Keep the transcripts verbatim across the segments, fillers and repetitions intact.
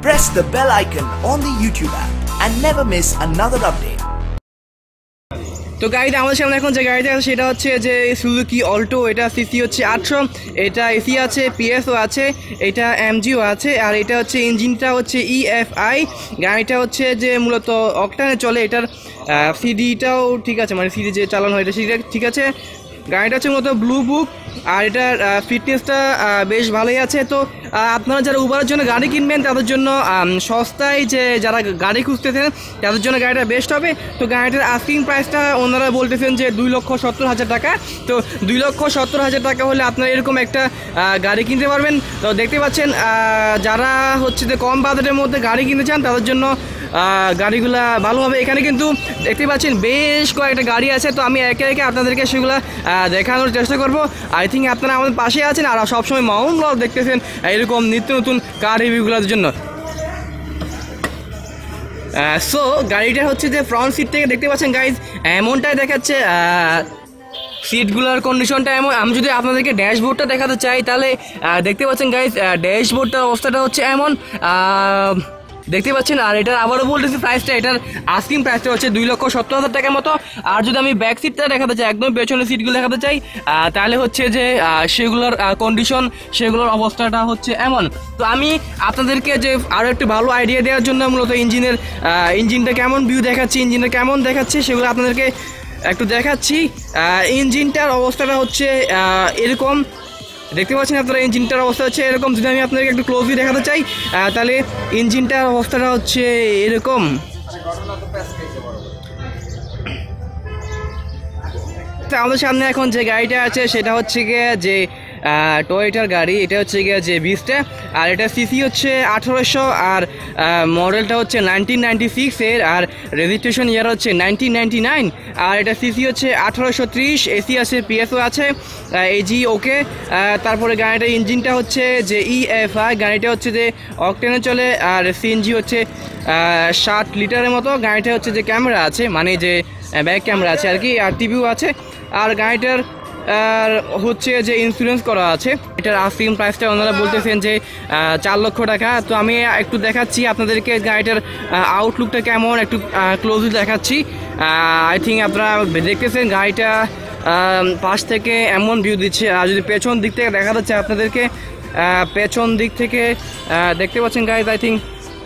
press the bell icon on the YouTube app and never miss another update. তো গাড়িতে আমাদের সামনে এখন যে গাড়িটা আছে সেটা হচ্ছে যে সুজুকি অল্টো। এটা সিসি হচ্ছে আটশো, এটা এসি আছে, পিএসও আছে, এটা এমজিও আছে, আর এটা হচ্ছে ইঞ্জিনটা হচ্ছে ইএফআই। গাড়িটা হচ্ছে যে মূলত অকটানে চলে। এটার সিডিটাও ঠিক আছে, মানে সিডি যে চালানো হয় এটা সিডিটা ঠিক আছে। গাড়িটা হচ্ছে মূলত ব্লু বুক, আর এটার ফিটনেসটা বেশ ভালোই আছে। তো আপনারা যারা উবারের জন্য গাড়ি কিনবেন তাদের জন্য সস্তায় যে যারা গাড়ি খুঁজতেছেন তাদের জন্য গাড়িটা বেস্ট হবে। তো গাড়িটার আস্কিং প্রাইসটা ওনারা বলতেছেন যে দুই লক্ষ সত্তর হাজার টাকা। তো দুই লক্ষ সত্তর হাজার টাকা হলে আপনারা এরকম একটা গাড়ি কিনতে পারবেন। তো দেখতে পাচ্ছেন যারা হচ্ছে যে কম বাজেটের মধ্যে গাড়ি কিনতে চান তাদের জন্য গাড়িগুলা ভালো হবে। এখানে কিন্তু দেখতে পাচ্ছেন বেশ কয়েকটা গাড়ি আছে। তো আমি একে একে আপনাদেরকে সেগুলো দেখানোর চেষ্টা করব। আই থিঙ্ক আপনারা আমাদের পাশে আছেন আর সবসময় মাউন্ট ব্লগ দেখতেছেন এরকম নিত্য নতুন কার রিভিউগুলোর জন্য। সো গাড়িটা হচ্ছে যে ফ্রন্ট সিট থেকে দেখতে পাচ্ছেন গাইজ এমনটাই দেখাচ্ছে। সিটগুলোর কন্ডিশনটা এমন। আমি যদি আপনাদেরকে ড্যাশবোর্ডটা দেখাতে চাই তাহলে দেখতে পাচ্ছেন গাইজ ড্যাশবোর্ডটার অবস্থাটা হচ্ছে এমন দেখতে পাচ্ছেন। আর এটার আবারও বলতেছি প্রাইসটা, এটার আস্কিং প্রাইসটা হচ্ছে দুই লক্ষ সত্তর হাজার টাকার মতো। আর যদি আমি ব্যাক সিটটা দেখাতে চাই, একদম পেছনের সিটগুলো দেখাতে চাই, তাহলে হচ্ছে যে সেগুলোর কন্ডিশন সেগুলোর অবস্থাটা হচ্ছে এমন। তো আমি আপনাদেরকে যে আরও একটু ভালো আইডিয়া দেওয়ার জন্য মূলত ইঞ্জিনের ইঞ্জিনটা কেমন ভিউ দেখাচ্ছি, ইঞ্জিনটা কেমন দেখাচ্ছি সেগুলো আপনাদেরকে একটু দেখাচ্ছি। ইঞ্জিনটার অবস্থাটা হচ্ছে এরকম দেখতে পাচ্ছেন আপনারা। ইঞ্জিনটার অবস্থা হচ্ছে এরকম। যদি আমি আপনাকে একটু ক্লোজলি দেখাতে চাই তাহলে ইঞ্জিনটার অবস্থাটা হচ্ছে এরকম। আমাদের সামনে এখন যে গাড়িটা আছে সেটা হচ্ছে গিয়ে যে টয়োটার গাড়ি। এটা হচ্ছে গিয়ে যে বিস্টে, আর এটা সিসি হচ্ছে আঠারোশো, আর মডেলটা হচ্ছে নাইনটিন নাইনটি সিক্স এর, আর রেজিস্ট্রেশন ইয়ার হচ্ছে নাইনটিন নাইনটি নাইন। আর এটা সিসি হচ্ছে আঠারোশো ত্রিশ, এসি আছে, পিএসও আছে, এজি ওকে। তারপরে গাড়িটার ইঞ্জিনটা হচ্ছে যে ইএফআই। গাড়িটা হচ্ছে যে অকটেনে চলে, আর সিএনজি হচ্ছে ষাট লিটারের মতো। গাড়িটা হচ্ছে যে ক্যামেরা আছে, মানে যে ব্যাক ক্যামেরা আছে আর কি, আর টিভিও আছে। আর গাড়িটার আর হচ্ছে যে ইন্স্যুরেন্স করা আছে। এটার আস্কিং প্রাইসটা ওনারা বলতেছেন যে চার লক্ষ টাকা। তো আমি একটু দেখাচ্ছি আপনাদেরকে গাড়িটার আউটলুকটা কেমন, একটু ক্লোজলি দেখাচ্ছি। আই থিঙ্ক আপনারা দেখতেছেন গাড়িটা পাশ থেকে এমন ভিউ দিচ্ছে। আর যদি পেছন দিক থেকে দেখা যাচ্ছে আপনাদেরকে, পেছন দিক থেকে দেখতে পাচ্ছেন guys, I think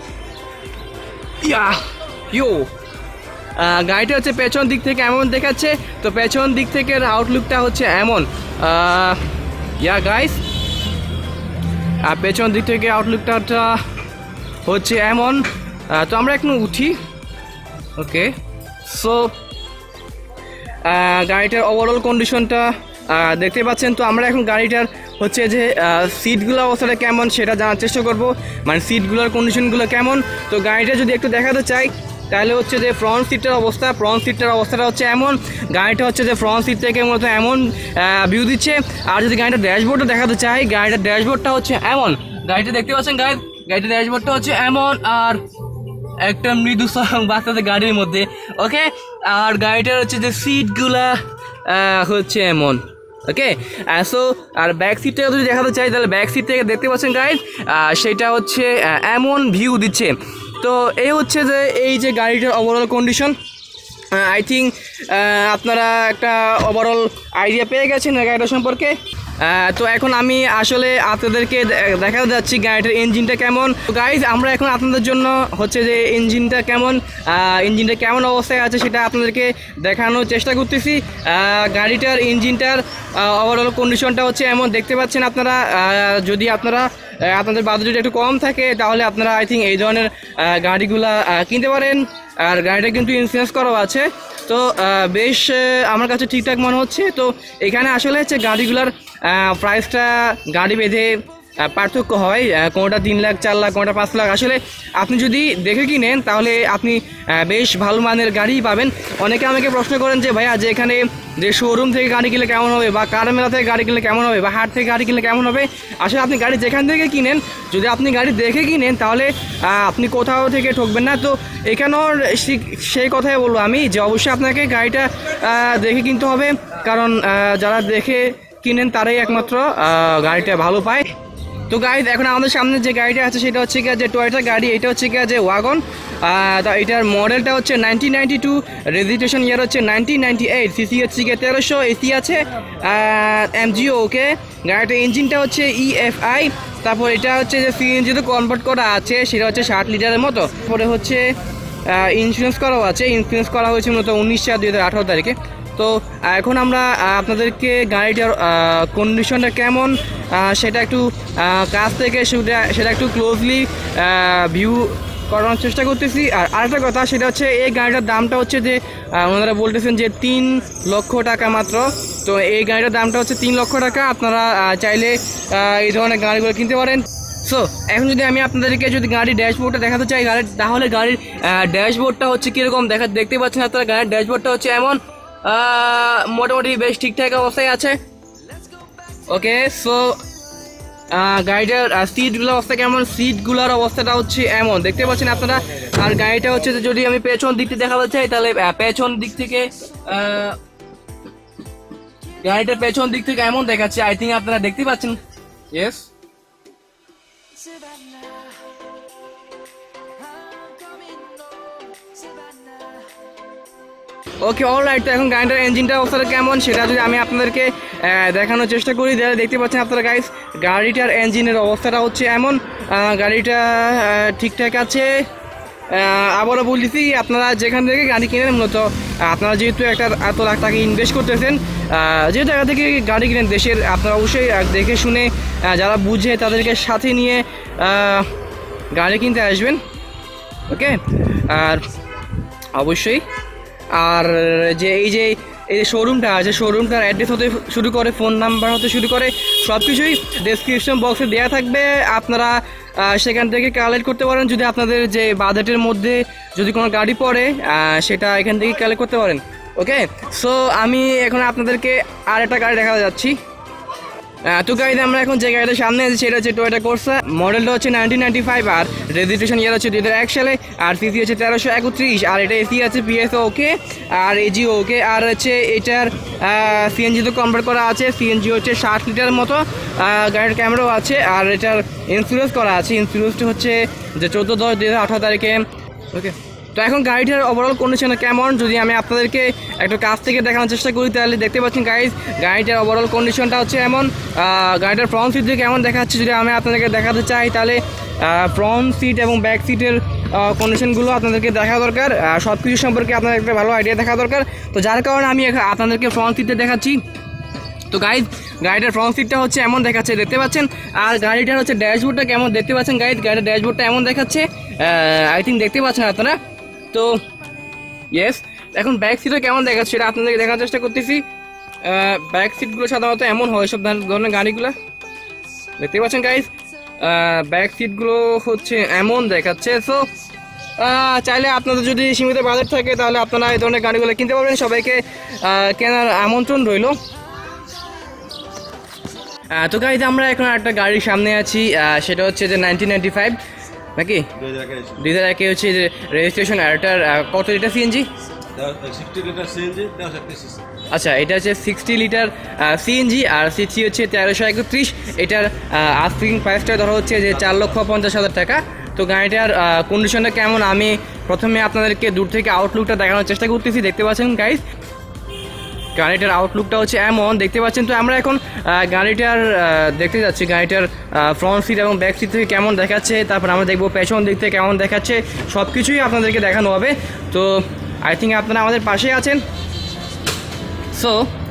yeah you গাড়িটা হচ্ছে পেছন দিক থেকে এমন দেখাচ্ছে। তো পেছন দিক থেকে আউটলুকটা হচ্ছে এমন ইয়া গাইস, আর পেছন দিক থেকে আউটলুকটা হচ্ছে এমন। তো আমরা এখন উঠি। ওকে, সো গাড়িটার ওভারঅল কন্ডিশনটা দেখতে পাচ্ছেন। তো আমরা এখন গাড়িটার হচ্ছে যে সিটগুলো অবস্থাটা কেমন সেটা জানার চেষ্টা করব, মানে সিটগুলোর কন্ডিশনগুলো কেমন। তো গাড়িটা যদি একটু দেখাতে চাই তাহলে হচ্ছে যে ফ্রন্ট সিটটার অবস্থা, ফ্রন্ট সিটটার অবস্থাটা হচ্ছে এমন। গাড়িটা হচ্ছে যে ফ্রন্ট সিট থেকে মূলত এমন ভিউ দিচ্ছে। আর যদি গাড়িটার ড্যাশবোর্ডটা দেখাতে চাই, গাড়িটার ড্যাশবোর্ডটা হচ্ছে এমন। গাড়িটা দেখতে পাচ্ছেন গাইজ, গাড়িটার ড্যাশবোর্ডটা হচ্ছে এমন, আর একটা মৃদু বাচ্চাদের গাড়ির মধ্যে। ওকে, আর গাড়িটার হচ্ছে যে সিটগুলা হচ্ছে এমন। ওকে, সো আর ব্যাক সিট থেকে যদি দেখাতে চাই তাহলে ব্যাক সিট থেকে দেখতে পাচ্ছেন গাইজ সেটা হচ্ছে এমন ভিউ দিচ্ছে। তো এই হচ্ছে যে এই যে গাড়িটার ওভারঅল কন্ডিশন। আই থিঙ্ক আপনারা একটা ওভারঅল আইডিয়া পেয়ে গেছেন গাড়িটা সম্পর্কে। তো এখন আমি আসলে আপনাদেরকে দেখাতে যাচ্ছি গাড়িটার ইঞ্জিনটা কেমন। তো গাইজ আমরা এখন আপনাদের জন্য হচ্ছে যে ইঞ্জিনটা কেমন ইঞ্জিনটা কেমন অবস্থায় আছে সেটা আপনাদেরকে দেখানোর চেষ্টা করতেছি। গাড়িটার ইঞ্জিনটার ওভারঅল কন্ডিশনটা হচ্ছে এমন দেখতে পাচ্ছেন আপনারা। যদি আপনারা আপনাদের বাজেট যদি একটু কম থাকে তাহলে আপনারা আই থিঙ্ক এই ধরনের গাড়িগুলা কিনতে পারেন। আর গাড়িটা কিন্তু ইন্স্যুরেন্স করাও আছে। তো বেশ আমার কাছে ঠিকঠাক মনে হচ্ছে। তো এখানে আসলে হচ্ছে গাড়িগুলার প্রাইসটা গাড়ি বেঁধে পার্থক্য হয়, কোনোটা তিন লাখ চার লাখ কোনোটা পাঁচ লাখ। আসলে আপনি যদি দেখে কিনেন তাহলে আপনি বেশ ভালো মানের গাড়িই পাবেন। অনেকে আমাকে প্রশ্ন করেন যে ভাইয়া যে এখানে যে শোরুম থেকে গাড়ি কিনলে কেমন হবে, বা কার মেলা থেকে গাড়ি কিনলে কেমন হবে, বা হাট থেকে গাড়ি কিনলে কেমন হবে। আসলে আপনি গাড়ি যেখান থেকে কিনেন, যদি আপনি গাড়ি দেখে কিনেন তাহলে আপনি কোথাও থেকে ঠকবেন না। তো এখানেও সেই কথাই বলবো আমি যে অবশ্যই আপনাকে গাড়িটা দেখে কিনতে হবে, কারণ যারা দেখে কিনেন তারাই একমাত্র গাড়িটা ভালো পায়। তো গাইজ এখন আমাদের সামনে যে গাড়িটা আছে সেটা হচ্ছে গিয়ে যে টয়োটা গাড়ি, এটা হচ্ছে গিয়ে যে ওয়াগন। তা এটার মডেলটা হচ্ছে nineteen ninety two, registration year হচ্ছে নাইনটিন নাইনটি এইট, সিসি হচ্ছে গিয়ে তেরোশো, এসি আছে এমজিও। ওকে, গাড়িটার ইঞ্জিনটা হচ্ছে ইএফআই। তারপর এটা হচ্ছে যে সিএনজি তো কনভার্ট করা আছে, সেটা হচ্ছে ষাট লিটারের মতো। পরে হচ্ছে ইন্স্যুরেন্স করাও আছে, ইন্স্যুরেন্স করা হয়েছে মূলত উনিশ চার দুই হাজার আঠারো তারিখে। তো এখন আমরা আপনাদেরকে গাড়িটার কন্ডিশনটা কেমন সেটা একটু কাছ থেকে সেটা সেটা একটু ক্লোজলি ভিউ করানোর চেষ্টা করতেছি। আর আরেকটা কথা সেটা হচ্ছে এই গাড়িটার দামটা হচ্ছে যে ওনারা বলতেছেন যে তিন লক্ষ টাকা মাত্র। তো এই গাড়িটার দামটা হচ্ছে তিন লক্ষ টাকা। আপনারা চাইলে এই ধরনের গাড়িগুলো কিনতে পারেন। সো এখন যদি আমি আপনাদেরকে যদি গাড়ির ড্যাশবোর্ডটা দেখাতে চাই গাড়ির, তাহলে গাড়ির ড্যাশবোর্ডটা হচ্ছে কীরকম দেখা দেখতে পাচ্ছেন আপনারা। গাড়ির ড্যাশবোর্ডটা হচ্ছে এমন, মোটামুটি বেশ ঠিকঠাক অবস্থায় আছে। ওকে, সো গাড়িটার সিটগুলোর অবস্থা কেমন, সিটগুলোর অবস্থাটা হচ্ছে এমন দেখতে পাচ্ছেন আপনারা। আর গাড়িটা হচ্ছে যদি আমি পেছন দিক থেকে দেখাতে চাই তাহলে পেছন দিক থেকে গাড়িটার পেছন দিক থেকে এমন দেখাচ্ছে। আই থিঙ্ক আপনারা দেখতে পাচ্ছেন। Yes, okay alright. তো এখন গাড়িটার ইঞ্জিনটার অবস্থাটা কেমন সেটা যদি আমি আপনাদেরকে দেখানোর চেষ্টা করি, তাহলে দেখতে পাচ্ছেন আপনারা গাইস গাড়িটার ইঞ্জিনের অবস্থাটা হচ্ছে এমন। গাড়িটা ঠিকঠাক আছে। আবারও বলতেছি, আপনারা যেখান থেকে গাড়ি কিনেন, মূলত আপনারা যেহেতু একটা এত লাখ টাকা ইনভেস্ট করতেছেন, যে জায়গা থেকে গাড়ি কিনেন দেশের, আপনারা অবশ্যই দেখে শুনে যারা বুঝে তাদেরকে সাথে নিয়ে গাড়ি কিনতে আসবেন। ওকে, আর অবশ্যই আর যে এই যে এই শোরুমটা আছে, শোরুমটার অ্যাড্রেস হতে শুরু করে, ফোন নাম্বার হতে শুরু করে, সব কিছুই ডেসক্রিপশন বক্সে দেওয়া থাকবে। আপনারা সেখান থেকে কালেক্ট করতে পারেন। যদি আপনাদের যে বাজেটের মধ্যে যদি কোনো গাড়ি পড়ে সেটা এখান থেকে কালেক্ট করতে পারেন। ওকে, সো আমি এখন আপনাদেরকে আর একটা গাড়ি দেখাতে যাচ্ছি। তো গাড়িতে আমরা এখন যে গাড়িটার সামনে আছি সেটা হচ্ছে টয়োটা কোর্সা, মডেলটা হচ্ছে নাইনটিন নাইনটি ফাইভ, আর রেজিস্ট্রেশন ইয়ার হচ্ছে দুই হাজার এক সালে, আর সিসি হচ্ছে তেরোশো একত্রিশ, আর এটা এসি আছে, পিএসও ওকে, আর এজিও ওকে, আর হচ্ছে এটার সিএনজি তো কনভার্ট করা আছে, সিএনজি হচ্ছে ষাট লিটার মতো, গাড়ির ক্যামেরাও আছে, আর এটার ইন্স্যুরেন্স করা আছে। ইন্স্যুরেন্সটা হচ্ছে যে চোদ্দো দশ দুই হাজার আঠারো তারিখে। ওকে, তো এখন গাড়িটার ওভারঅল কন্ডিশন কেমন যদি আমি আপনাদেরকে একটু কাছ থেকে দেখানোর চেষ্টা করি, তাহলে দেখতে পাচ্ছেন গাইজ গাড়িটার ওভারঅল কন্ডিশনটা হচ্ছে এমন। গাড়িটার ফ্রন্ট সিট দিয়ে কেমন দেখাচ্ছে যদি আমি আপনাদেরকে দেখাতে চাই, তাহলে ফ্রন্ট সিট এবং ব্যাক সিটের কন্ডিশনগুলো আপনাদেরকে দেখা দরকার। সব কিছু সম্পর্কে আপনাদের একটা ভালো আইডিয়া দেখা দরকার। তো যার কারণে আমি আপনাদেরকে ফ্রন্ট সিটে দেখাচ্ছি। তো গাইজ গাড়িটার ফ্রন্ট সিটটা হচ্ছে এমন দেখাচ্ছে দেখতে পাচ্ছেন। আর গাড়িটার হচ্ছে ড্যাশবোর্ডটা কেমন দেখতে পাচ্ছেন গাইজ, গাড়িটার ড্যাশবোর্ডটা এমন দেখাচ্ছে, আই থিঙ্ক দেখতে পাচ্ছেন আপনারা। তো ইয়েস, এখন ব্যাক সিটও কেমন দেখাচ্ছে সেটা আপনাদেরকে দেখার চেষ্টা করতেছি। ব্যাক সিটগুলো সাধারণত এমন হয় সব ধরনের গাড়িগুলো, দেখতে পাচ্ছেন গাইজ ব্যাক সিটগুলো হচ্ছে এমন দেখাচ্ছে। সো চাইলে আপনাদের যদি সীমিত বাজেট থাকে তাহলে আপনারা এই ধরনের গাড়িগুলো কিনতে পারবেন। সবাইকে কেনার আমন্ত্রণ রইল। তো গাইজ আমরা এখন একটা গাড়ির সামনে আছি, সেটা হচ্ছে যে নাইনটিন নাইনটি ফাইভ নাকি দুই হাজার একে হচ্ছে যে রেজিস্ট্রেশন। এটার কত লিটার সিএনজি? আচ্ছা, এটা হচ্ছে সিক্সটি লিটার সিএনজি, আর সিসি হচ্ছে তেরোশো একত্রিশ। এটার আস্কিং প্রাইসটা ধরা হচ্ছে যে চার লক্ষ পঞ্চাশ হাজার টাকা। তো গাড়িটার কন্ডিশনটা কেমন আমি প্রথমে আপনাদেরকে দূর থেকে আউটলুকটা দেখানোর চেষ্টা করতেছি। দেখতে পাচ্ছেন গাইজ গাড়িটার আউটলুকটা হচ্ছে এমন দেখতে পাচ্ছেন। তো আমরা এখন গাড়িটার দেখতে যাচ্ছি গাড়িটার ফ্রন্ট সিট এবং ব্যাক সিট থেকে কেমন দেখাচ্ছে, তারপর আমরা দেখবো পেছন দিক থেকে কেমন দেখাচ্ছে, সব কিছুই আপনাদেরকে দেখানো হবে। তো আই থিঙ্ক আপনারা আমাদের পাশেই আছেন। সো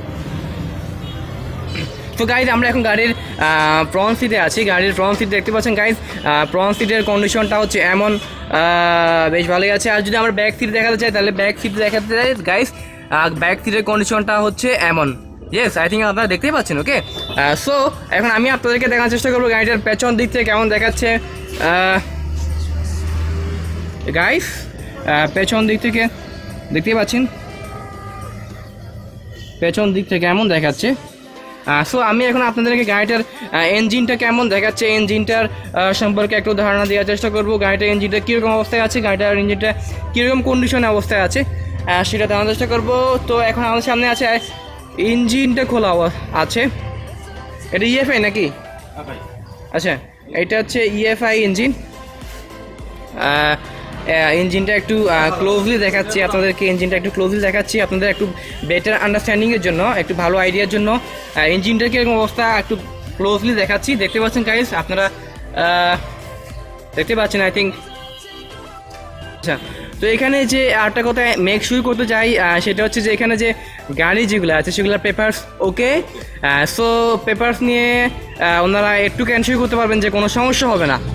তো গাইজ আমরা এখন গাড়ির ফ্রন্ট সিটে আছি। গাড়ির ফ্রন্ট সিট দেখতে পাচ্ছেন গাইজ, ফ্রন্ট সিটের কন্ডিশনটা হচ্ছে এমন, বেশ ভালোই আছে। আর যদি আমরা ব্যাক সিট দেখাতে চাই তাহলে ব্যাক সিট দেখাতে চাই গাইজ, ব্যাক সিটের কন্ডিশনটা হচ্ছে এমন। ইয়েস, আই থিঙ্ক আপনারা দেখতেই পাচ্ছেন। ওকে, সো এখন আমি আপনাদেরকে দেখার চেষ্টা করবো গাড়িটার পেছন দিক থেকে কেমন দেখাচ্ছে। গাইজ পেছন দিক থেকে দেখতেই পাচ্ছেন পেছন দিক থেকে কেমন দেখাচ্ছে। সো আমি এখন আপনাদেরকে গাড়িটার ইঞ্জিনটা কেমন দেখাচ্ছে, ইঞ্জিনটার সম্পর্কে একটু ধারণা দেওয়ার চেষ্টা করবো। গাড়িটার ইঞ্জিনটা কীরকম অবস্থায় আছে, গাড়িটার ইঞ্জিনটা কীরকম কন্ডিশনে অবস্থায় আছে সেটা জানার চেষ্টা করবো। তো এখন আমাদের সামনে আছে ইঞ্জিনটা খোলা আছে, এটা ইএফআই নাকি? আচ্ছা, এটা হচ্ছে ইএফআই ইঞ্জিন। ইঞ্জিনটা একটু ক্লোজলি দেখাচ্ছি আপনাদেরকে, ইঞ্জিনটা একটু ক্লোজলি দেখাচ্ছি আপনাদের একটু বেটার আন্ডারস্ট্যান্ডিংয়ের জন্য, একটু ভালো আইডিয়ার জন্য। ইঞ্জিনটার কীরকম অবস্থা একটু ক্লোজলি দেখাচ্ছি। দেখতে পাচ্ছেন গাইস, আপনারা দেখতে পাচ্ছেন আই থিঙ্ক। আচ্ছা, তো এখানে যে আরেকটা কথা মেক শুরু করতে চাই, সেটা হচ্ছে যে এখানে যে গাড়ি যেগুলো আছে সেগুলোর পেপারস ওকে। সো পেপারস নিয়ে ওনারা একটু ক্যান্সেল করতে পারবেন যে কোনো সমস্যা হবে না।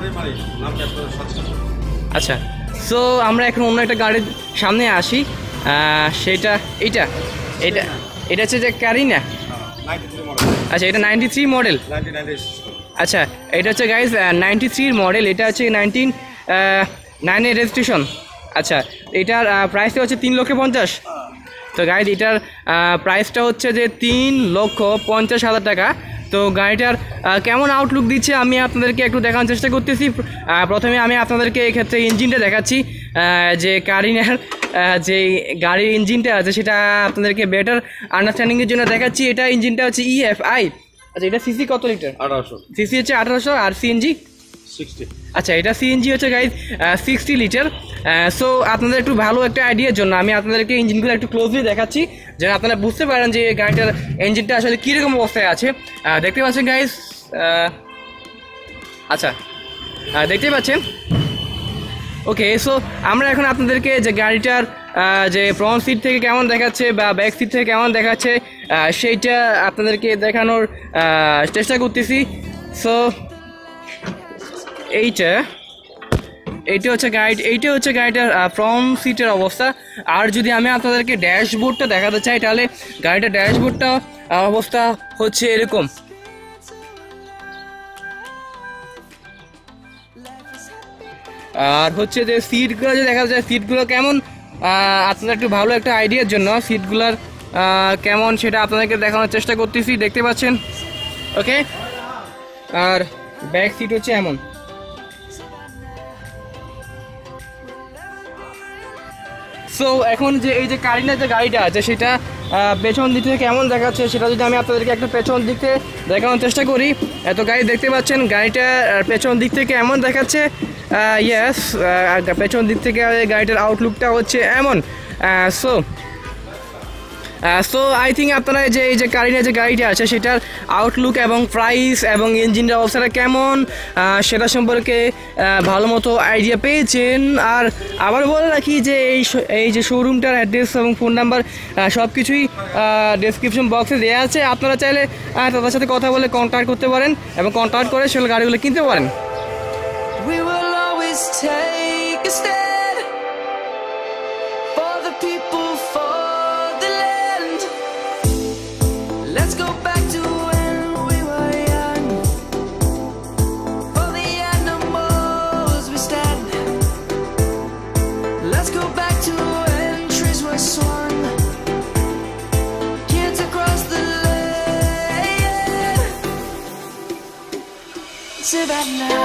আচ্ছা, সো আমরা এখন অন্য একটা গাড়ির সামনে আসি, সেটা এইটা এটা এটা হচ্ছে যে কারিনা। আচ্ছা, এটা নাইনটি থ্রি মডেল। আচ্ছা, এটা হচ্ছে গাইজ নাইনটি থ্রির মডেল, এটা হচ্ছে নাইনটিন নাইনের রেজিস্ট্রেশন। আচ্ছা, এটার প্রাইসটা হচ্ছে তিন লক্ষ পঞ্চাশ। তো গাইজ এটার প্রাইসটা হচ্ছে যে তিন লক্ষ পঞ্চাশ হাজার টাকা। তো গাড়িটার কেমন আউটলুক দিচ্ছে আমি আপনাদেরকে একটু দেখানোর চেষ্টা করতেছি। প্রথমে আমি আপনাদেরকে এক্ষেত্রে ইঞ্জিনটা দেখাচ্ছি, যে কারিনার যে গাড়ির ইঞ্জিনটা আছে সেটা আপনাদেরকে বেটার আন্ডারস্ট্যান্ডিংয়ের জন্য দেখাচ্ছি। এটা ইঞ্জিনটা হচ্ছে ইএফআই। আচ্ছা, এটা সিসি কত লিটার? আঠারোশো। সিসি হচ্ছে আঠারোশো, আর সিএনজি সিক্সটি। আচ্ছা, এটা সিএনজি হচ্ছে গাইজ সিক্সটি লিটার। সো আপনাদের একটু ভালো একটা আইডিয়ার জন্য আমি আপনাদেরকে ইঞ্জিনগুলো একটু ক্লোজলি দেখাচ্ছি, যেন আপনারা বুঝতে পারেন যে গাড়িটার ইঞ্জিনটা আসলে কীরকম অবস্থায় আছে। দেখতে পাচ্ছেন গাইজ, আচ্ছা দেখতে পাচ্ছেন। ওকে, সো আমরা এখন আপনাদেরকে যে গাড়িটার যে ফ্রন্ট সিট থেকে কেমন দেখাচ্ছে বা ব্যাক সিট থেকে কেমন দেখাচ্ছে সেইটা আপনাদেরকে দেখানোর চেষ্টা করতেছি। সো এইটা এইটা হচ্ছে গাইড এইটা হচ্ছে গাড়িটার ফ্রন্ট সিটের অবস্থা। আর যদি আমি আপনাদেরকে ড্যাশবোর্ডটা দেখাতে চাই, তাহলে গাড়িটার ড্যাশবোর্ডটা অবস্থা হচ্ছে এরকম। আর হচ্ছে যে সিটগুলো যে দেখা যায়, সিটগুলো কেমন আপনাদের একটু ভালো একটা আইডিয়ার জন্য সিটগুলোর কেমন সেটা আপনাদেরকে দেখানোর চেষ্টা করতেছি। দেখতে পাচ্ছেন, ওকে। আর ব্যাক সিট হচ্ছে এমন। সো এখন যে এই যে কারিনার যে গাড়িটা আছে সেটা পেছন দিক থেকে কেমন দেখাচ্ছে সেটা যদি আমি আপনাদেরকে একটু পেছন দিক থেকে দেখানোর চেষ্টা করি। এত গাড়ি দেখতে পাচ্ছেন, গাড়িটা পেছন দিক থেকে এমন দেখাচ্ছে। ইয়েস, পেছন দিক থেকে গাড়িটার আউটলুকটা হচ্ছে এমন। সো সো আই থিঙ্ক আপনারা যে এই যে কারিনার যে গাড়িটা আছে সেটার আউটলুক এবং প্রাইস এবং ইঞ্জিনের অবস্থাটা কেমন সেটা সম্পর্কে ভালো মতো আইডিয়া পেয়েছেন। আর আবার বলে রাখি যে এই এই যে শোরুমটার অ্যাড্রেস এবং ফোন নাম্বার সব কিছুই ডেসক্রিপশন বক্সে দেওয়া আছে। আপনারা চাইলে তাদের সাথে কথা বলে কন্ট্যাক্ট করতে পারেন এবং কন্ট্যাক্ট করে সেগুলো গাড়িগুলো কিনতে পারেন। We will always take a stand for the people, for the land. Let's go back to when we were young. For the animals we stand. Let's go back to when trees were swung. Kids across the land. Savannah.